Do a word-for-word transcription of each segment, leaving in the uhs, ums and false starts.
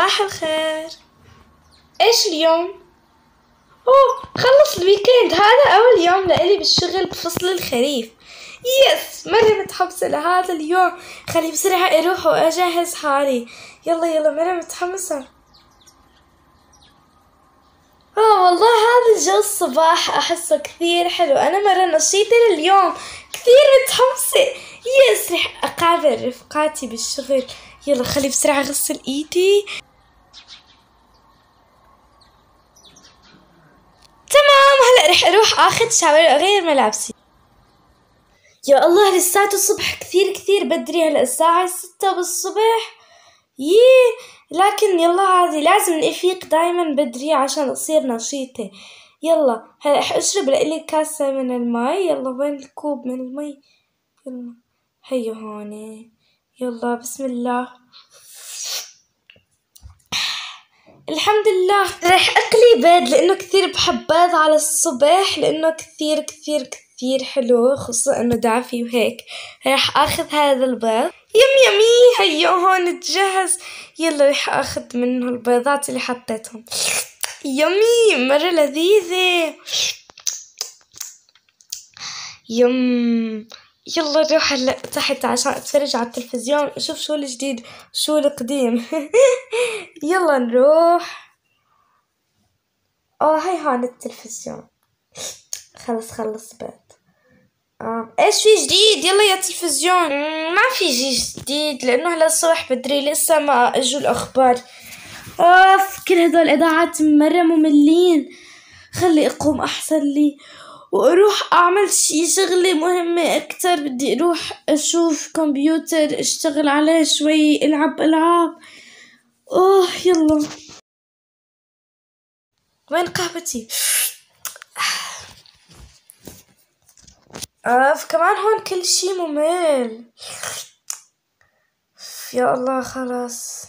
صباح الخير. ايش اليوم؟ اوه خلص الويكند، هذا اول يوم لإلي بالشغل بفصل الخريف. يس مرة متحمسة لهذا اليوم. خلي بسرعة اروح واجهز حالي. يلا يلا مرة متحمسة. اه والله هذا الجو الصباح احسه كثير حلو. انا مرة نشيطة لليوم، كثير متحمسة. يس رح اقابل رفقاتي بالشغل. يلا خلي بسرعة اغسل ايدي. تمام هلا رح اروح اخذ شاور واغير ملابسي. يا الله لساته الصبح، كثير كثير بدري. هلا الساعة ستة بالصبح. ييه لكن يلا عادي، لازم نفيق دايما بدري عشان اصير نشيطة. يلا هلا رح اشرب لإلي كاسة من المي. يلا وين الكوب من المي؟ يلا هيو هوني. يلا بسم الله. الحمد لله. رح اقلي بيض لانه كثير بحب بيض على الصبح، لانه كثير كثير كثير حلو، خصوصا انه دافي وهيك. رح اخذ هذا البيض. يم يمي هيو هون تجهز. يلا رح اخذ منه البيضات اللي حطيتهم. يمي مرة لذيذة. يم. يلا نروح هلا تحت عشان اتفرج على التلفزيون، اشوف شو الجديد شو القديم. يلا نروح. اه هاي هون التلفزيون. خلص خلص بيت. آه. ايش في جديد؟ يلا يا تلفزيون. ما في شي جديد لانه هلا الصبح بدري لسه ما اجوا الاخبار. اوف كل هدول الاذاعات مرة مملين. خلي اقوم احسن لي واروح اعمل شي شغلة مهمة اكتر. بدي اروح اشوف كمبيوتر اشتغل عليه شوي، العب العاب. اوه يلا وين قهوتي؟ اف كمان هون كل شي ممل. يا الله خلاص.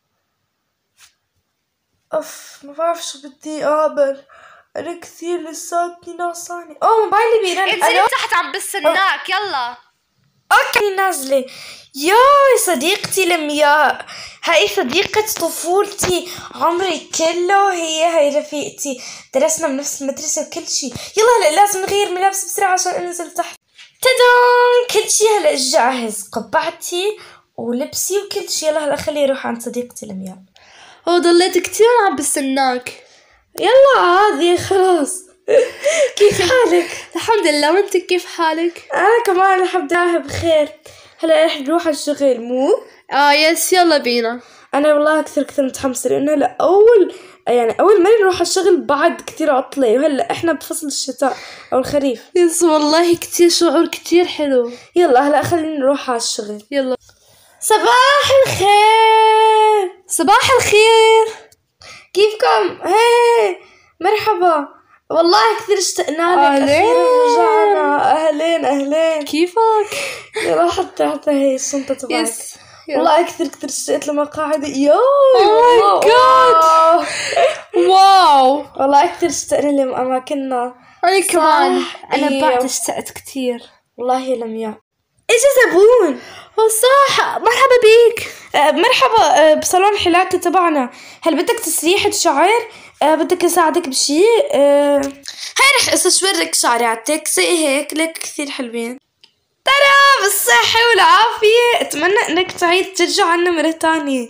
اف ما بعرف شو بدي اقابل. انا كثير لساتني ناقصاني. اوه موبايلي بيرن. انزلي تحت عم بستناك. يلا اوكي نازلة. ياي صديقتي لمياء، هاي صديقة طفولتي، عمري كله هي هاي رفيقتي، درسنا بنفس المدرسة وكل شي. يلا هلا لازم نغير ملابس بسرعة عشان انزل تحت. تدام كل شي هلا جاهز، قبعتي ولبسي وكل شي. يلا هلا خلي اروح عند صديقتي لمياء. هو ضليت كتير عم بستناك. يلا عادي خلاص. كيف حالك؟ الحمد لله، وانت كيف حالك؟ انا كمان الحمد لله بخير. هلا رح نروح على الشغل مو؟ اه يس يلا بينا. انا والله كثير كثير متحمسه لانه هلا اول يعني اول مرة نروح على الشغل بعد كثير عطله، وهلا احنا بفصل الشتاء او الخريف. يس والله كتير شعور كتير حلو. يلا هلا خلينا نروح على الشغل. يلا. صباح الخير. صباح الخير، كيفكم؟ هي مرحبا، والله كثير اشتقنا لك. أهلين. اخيرا رجعنا. اهلين اهلين. كيفك؟ يلا حتى حتى هي الشنطة تبعك. يس والله كثير كثير اشتقت لمقاعد. يو Oh my God. واو والله كثير اشتقنا لأماكننا. انا كمان. انا أيوه. بعد اشتقت كتير. والله يا لمياء اجا زبون. هو صح، مرحبا بيك. أه مرحبا. أه بصالون الحلاقة تبعنا. هل بدك تسريحة شعر؟ أه بدك اساعدك بشي؟ أه هاي رح استشورك شعراتك زي هيك، لك كثير حلوين. ترى بالصحة والعافية، اتمنى انك تعيد ترجع عنا مرة تانية.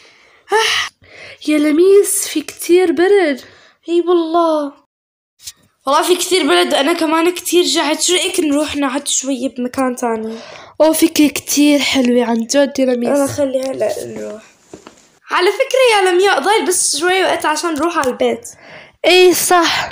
يا لميس في كتير برد. اي والله والله في كثير برد، انا كمان كثير جعت. شو رأيك نروح نقعد شوية بمكان تاني؟ او فكرة كتير حلوة عن جد يا لميس. انا خلي هلا نروح. على فكرة يا لمياء ضايل بس شوي وقت عشان نروح على البيت. ايه صح.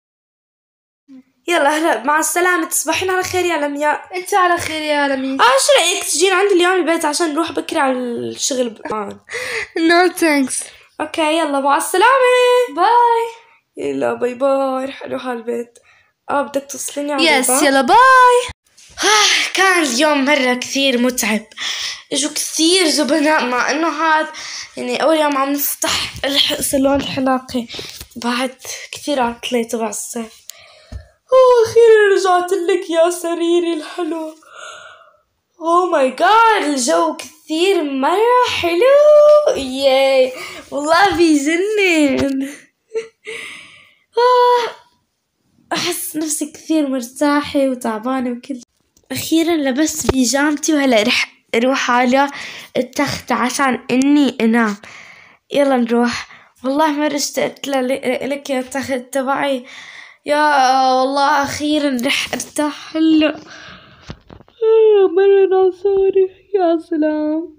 يلا هلا مع السلامة، تصبحين على خير يا لمياء. انت على خير يا لميس. اه شو رأيك تجين عندي اليوم البيت عشان نروح بكرة على الشغل بقى. نو ثانكس. اوكي يلا مع السلامة. باي. يلا باي باي. رح اروح على البيت. اه بدك توصليني على يس البيت؟ يلا باي. كان اليوم مرة كثير متعب، اجوا كثير زبناء، مع انه هذا يعني اول يوم عم نفتح صالون الحلاقة بعد كثير عطلة تبع الصيف. اخيرا رجعت لك يا سريري الحلو. اوه ماي جاد، الجو كثير مرة حلو. ياي والله بيجنن. آه، أحس نفسي كثير مرتاحة وتعبانة وكل. أخيرا لبست بيجامتي وهلأ رح أروح على التخت عشان إني أنام. يلا نروح. والله مرة اشتقت لك يا التخت تبعي. يا والله أخيرا رح أرتاح هلا. مرة ناصري. يا سلام.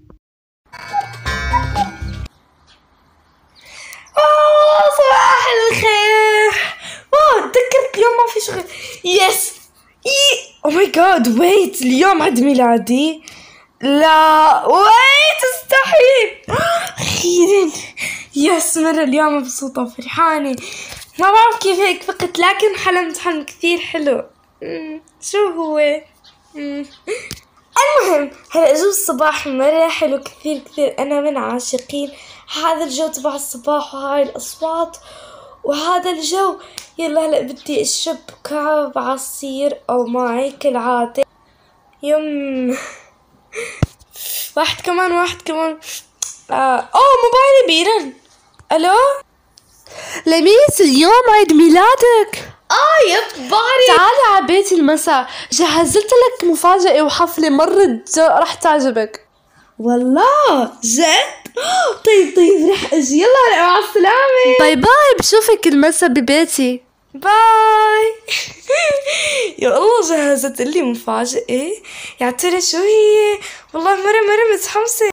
آه صباح الخير. واو تذكرت اليوم ما في شغل. يس اي او ماي جاد ويت، اليوم عيد ميلادي. لا ويت استحيل. اخيرا يس مرة اليوم مبسوطة وفرحانة. ما بعرف كيف هيك فقط، لكن حلمت حلم كثير حلو. مم. شو هو؟ مم. المهم هلا جو الصباح مرة حلو كثير كثير. أنا من عاشقين هذا الجو تبع الصباح وهاي الأصوات وهذا الجو. يلا هلا بدي أشرب كعب عصير أو ماي كالعادة. يم واحد كمان واحد كمان. آه. أوه موبايلي بيرن. ألو لميس، اليوم عيد ميلادك. آه يب بعرف. تعالي على بيتي المساء، جهزت لك مفاجأة وحفلة مرة ج- رح تعجبك. والله جد. طيب طيب رح أجي. يلا مع السلامة. باي باي، بشوفك المساء ببيتي. باي. يا الله جهزت لي مفاجأة. يا ترى شو هي؟ والله مرة مرة متحمسة.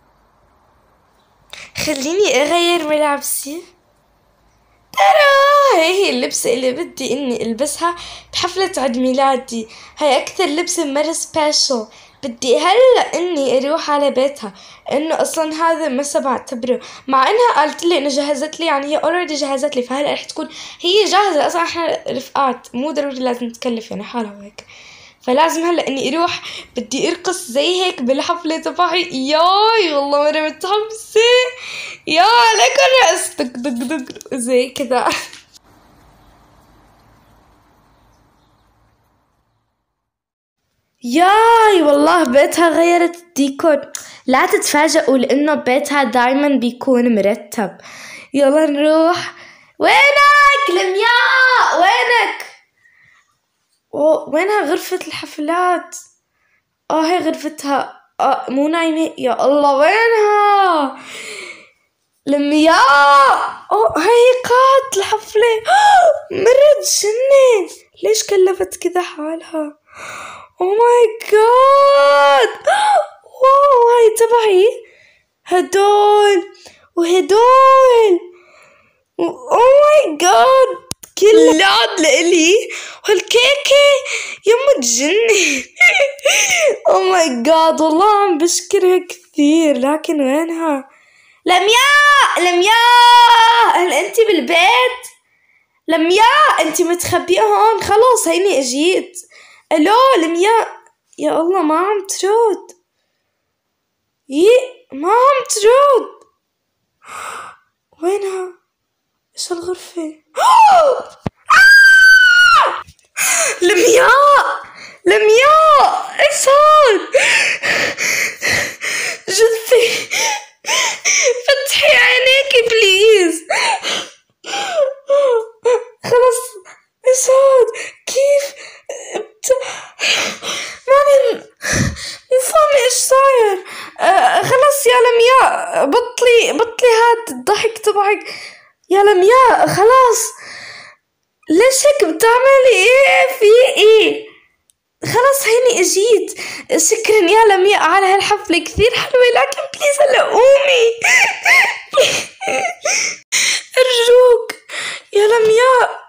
خليني أغير ملابسي. ترى هي هي اللبسة اللي بدي إني ألبسها بحفلة عيد ميلادي. هاي أكثر لبسة مرة سبيشل. بدي هلا إني أروح على بيتها، إنه أصلا هذا مسا بعتبره، مع إنها قالت لي إنه جهزت لي، يعني هي أوريدي جهزت لي، فهلا رح تكون هي جاهزة. أصلا إحنا رفقات، مو ضروري لازم نتكلف يعني حالها وهيك. فلازم هلا إني أروح، بدي أرقص زي هيك بالحفلة تبعي. ياي والله مرة متحمسة. يا لك الرقص دق دق دق زي كذا. ياي والله بيتها غيرت الديكور. لا تتفاجئوا لانه بيتها دايما بيكون مرتب. يلا نروح. وينك لمياء؟ وينك؟ أوه وينها غرفة الحفلات؟ اه هي غرفتها. اه مو نايمة. يا الله وينها لمياء؟ اوه هي قاعدة الحفلة. مرة تجنن. ليش كلفت كذا حالها؟ او ماي جاد. واو هاي تبعي. هدول وهدول. او ماي جاد كلاد لإلي. والكيكة يما تجنن. او ماي جاد والله عم بشكرها كثير، لكن وينها؟ لمياء لمياء هل انت بالبيت؟ لمياء انت متخبئة هون. خلص هيني اجيت. الو لمياء. يا الله ما عم ترد. يي ما عم ترد. وينها؟ ايش الغرفة؟ لمياء لمياء ايش هون؟ جثي فتحي عينيكي بليز. خلص ايش هاد؟ كيف بت... ماني مو فاهمة ايش صاير. آه خلص يا لمياء بطلي بطلي هاد الضحك تبعك. يا لمياء خلاص. ليش هيك بتعملي؟ ايه في ايه؟ خلاص هيني اجيت. شكرا يا لمياء على هالحفلة كثير حلوة، لكن بليز هلا قومي. ارجوك يا لمياء.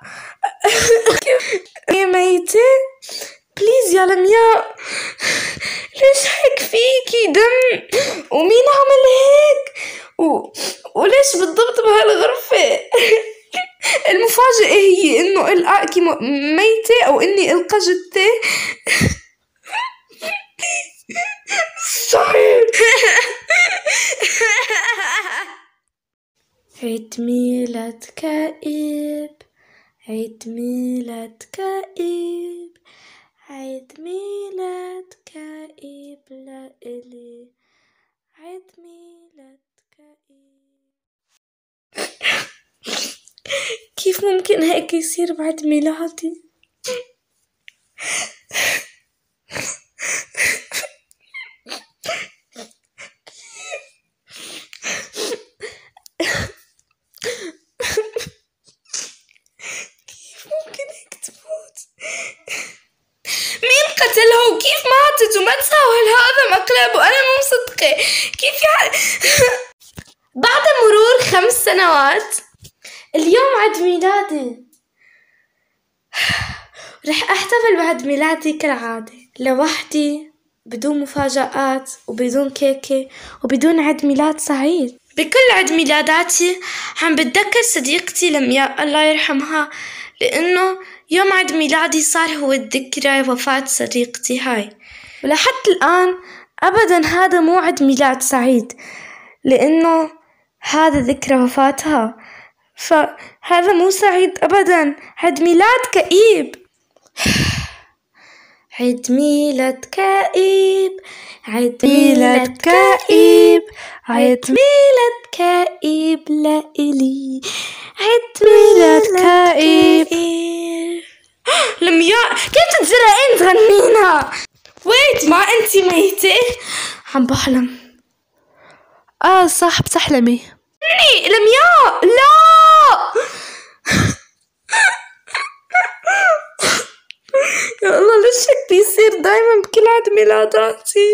يا ميتة بليز يا لمياء. ليش هيك فيكي دم؟ ومين عمل هيك؟ و... وليش بالضبط بهالغرفة؟ المفاجأة هي انه القاكي ميتة او اني القى جثة. صحيح. عيد ميلاد كئيب، عيد ميلاد كئيب، عيد ميلاد كئيب. لا ممكن هيك يصير بعد ميلادي؟ كيف ممكن هيك تموت؟ مين قتلها وكيف ماتت وما تساوي هذا مقلب وأنا مو مصدقة كيف يعني؟ بعد مرور خمس سنوات اليوم عيد ميلادي. رح أحتفل بعد ميلادي كالعادة لوحدي بدون مفاجآت وبدون كيكة وبدون عيد ميلاد سعيد. بكل عيد ميلاداتي عم بتذكر صديقتي لمياء الله يرحمها، لأنه يوم عيد ميلادي صار هو الذكرى وفاة صديقتي هاي، ولحد الآن أبدا هذا مو عيد ميلاد سعيد لأنه هذا ذكرى وفاتها، فهذا مو سعيد أبدا، عيد ميلاد كئيب. عيد ميلاد كئيب، عيد ميلاد كئيب، عيد ميلاد كئيب لإلي، عيد ميلاد كئيب. لمياء كيف تتجرأين تغنينا؟ ويت، ما أنتي ميتة؟ عم بحلم. اه صح، بتحلمي. لمياء لا. يا الله ليش هيك بيصير دايما بكل عيد ميلاداتي؟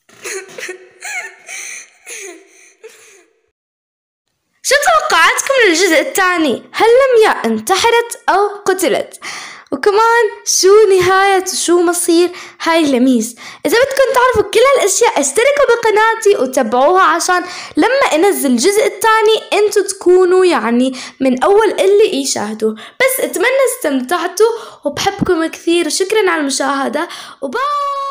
شو توقعاتكم للجزء الثاني؟ هل لمياء انتحرت أو قتلت؟ وكمان شو نهاية وشو مصير هاي لميس؟ إذا بدكم تعرفوا كل هالأشياء اشتركوا بقناتي وتابعوها عشان لما انزل الجزء الثاني انتو تكونوا يعني من أول اللي يشاهدوا. بس اتمنى استمتعتوا وبحبكم كثير وشكرا على المشاهدة وباي.